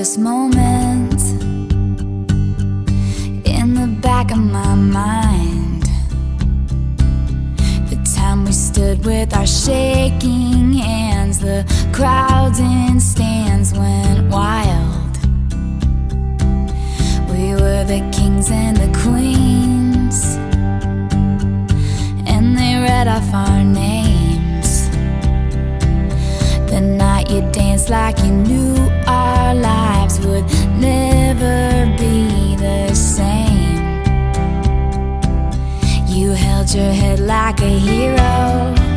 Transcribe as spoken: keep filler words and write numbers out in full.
this moment in the back of my mind. The time we stood with our shaking hands, the crowds in stands went wild. We were the kings and the queens, and they read off our names. The night you danced like you knew our lives would never be the same. You held your head like a hero,